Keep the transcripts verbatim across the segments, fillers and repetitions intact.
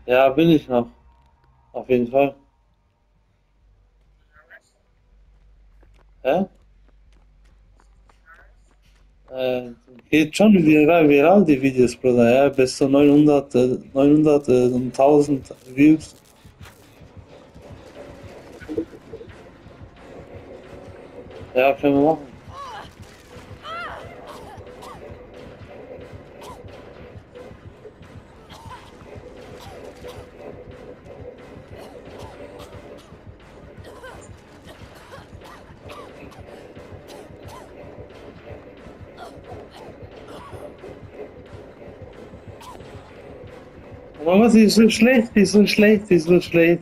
Ja, bin ich noch. Auf jeden Fall. Hä? Äh, geht schon viral, viral die Videos, Bruder. Ja, bis zu neunhundert, äh, neunhundert äh, und tausend Views. Ja, können wir machen. Aber was, die ist so schlecht, die ist so schlecht, die ist so schlecht.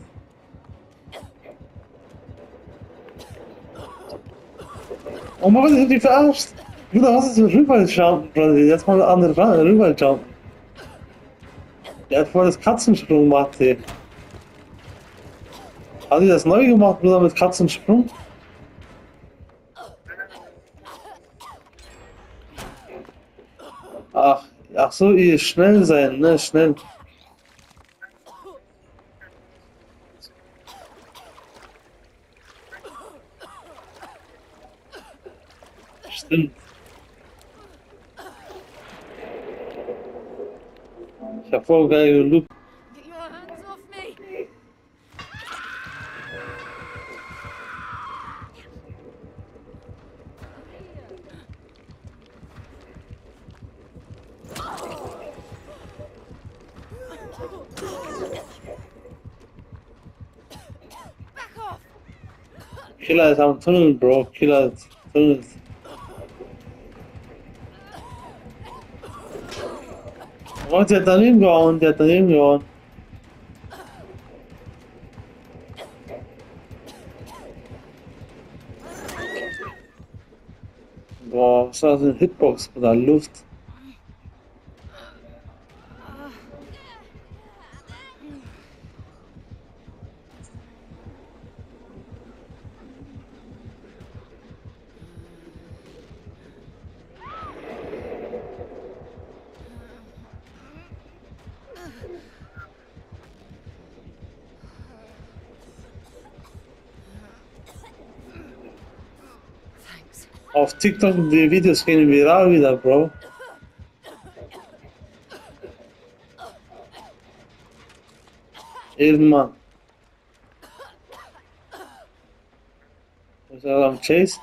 Oh Mann, was, ich hab die verarscht. Bruder, was ist für Rückwärtsjumpen, Bruder? Jetzt mal andere Frage, Rückwärtsjumpen. Der hat voll das Katzensprung gemacht, ey. Hat die das neu gemacht, Bruder, mit Katzensprung? Ach, ach so, ihr schnell sein, ne, schnell. Stimmt. Ich hab voll geil geloopt. Get your hands off me! Back off! Killer ist am Tunnel, Bro. Killer ist Tunnel. Oh, der hat daneben gehauen, der hat daneben gehauen. Boah, was war das für eine Hitbox oder Luft? Thanks. Auf TikTok die Videos gehen viral wieder, Bro. Ehrenmann. Ist er am Chase?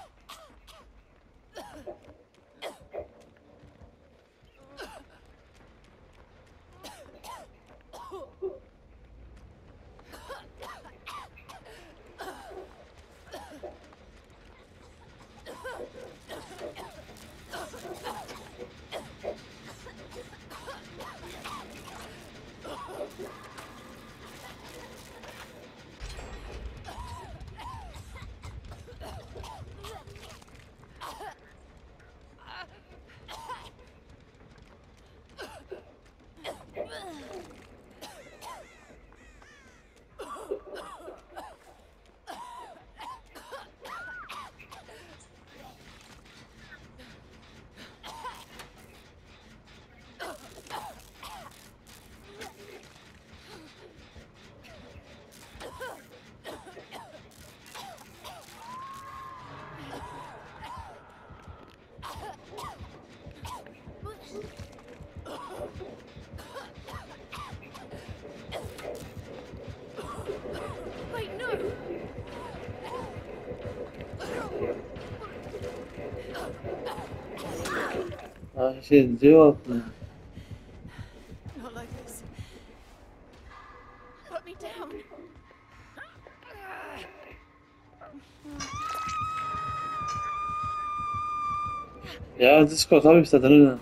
Wait, no! Ah, ich Idiot, ne. Not like this. Put me down. Ja, Discord habe ich da drin.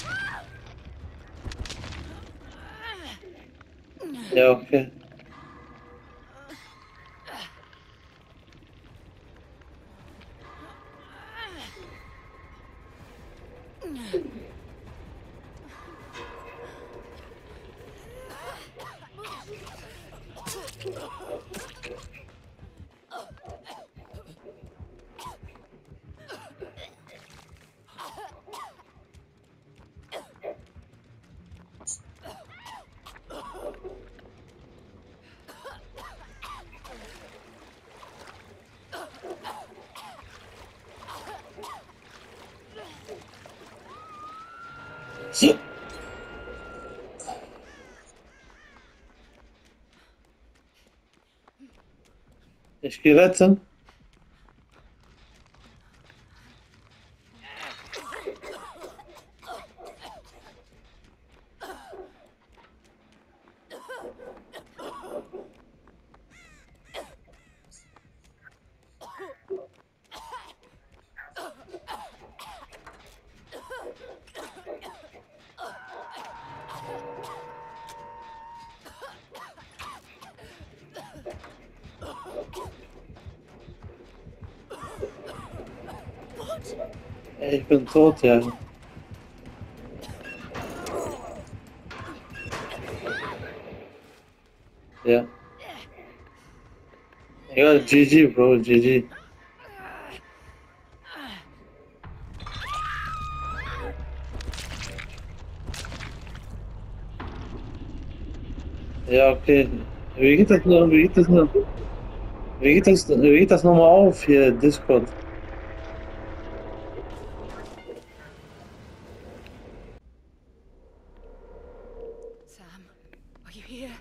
Ja, okay. Ich gehe retten. What? Ey, ich bin tot, ja. Ja. Ja, G G, Bro, G G. Ja, okay. Wie geht das noch? Wie geht das noch? Wie geht das, wie geht das nochmal auf hier, Discord? Sam, are you here?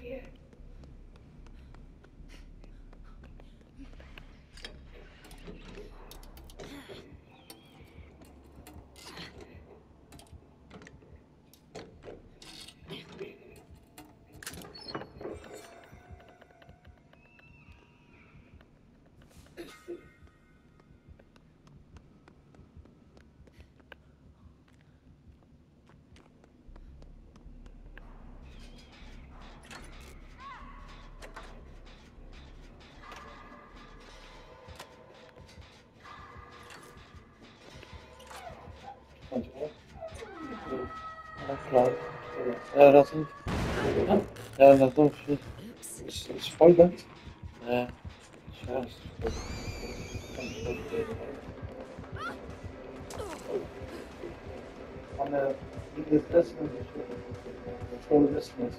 Ja, das sind. Ja, das sind. Oops. Ist, ist voll ganz. Ja. Scheiße. Aber wie ist das denn? Voll ist das.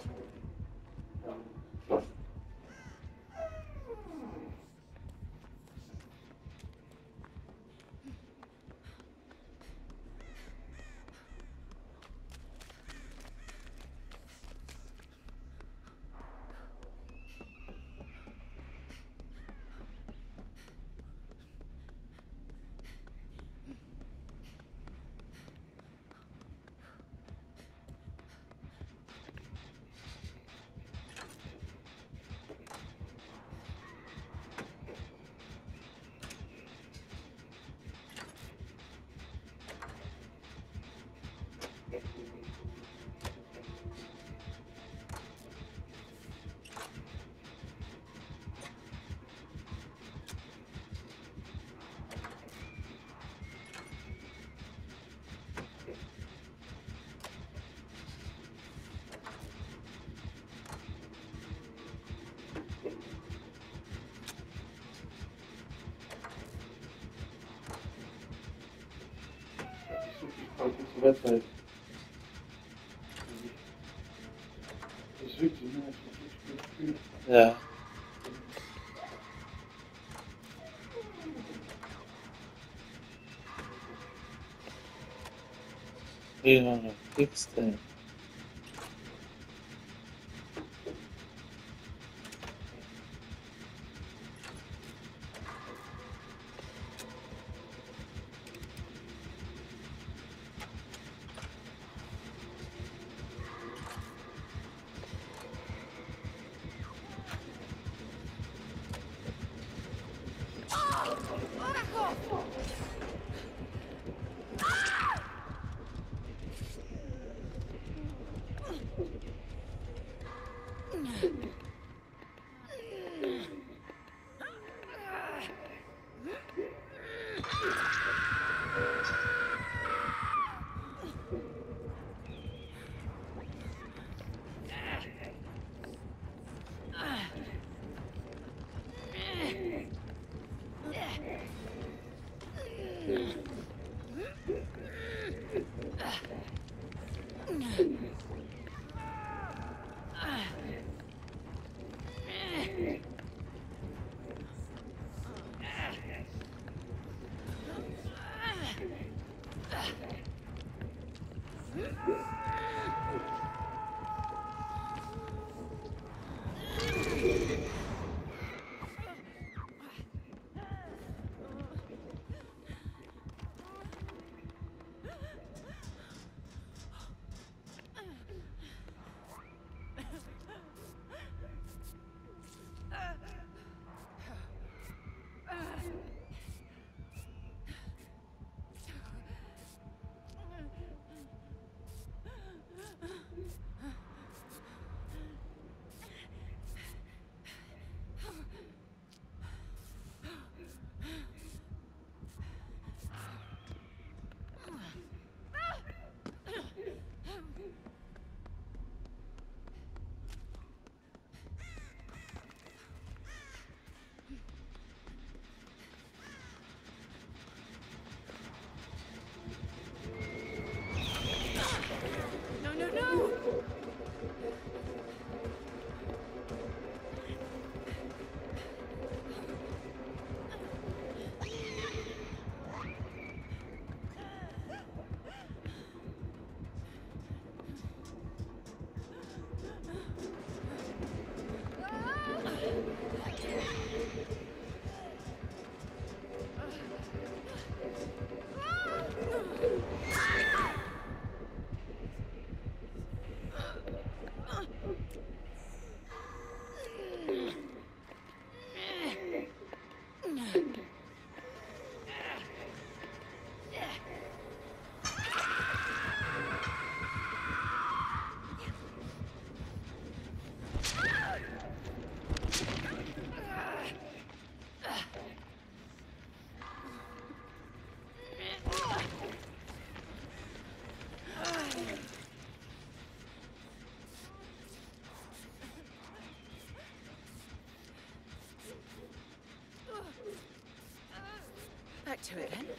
Website. Ja. Ja, fix denn. Lara Croft! No, no, no! Back to it then.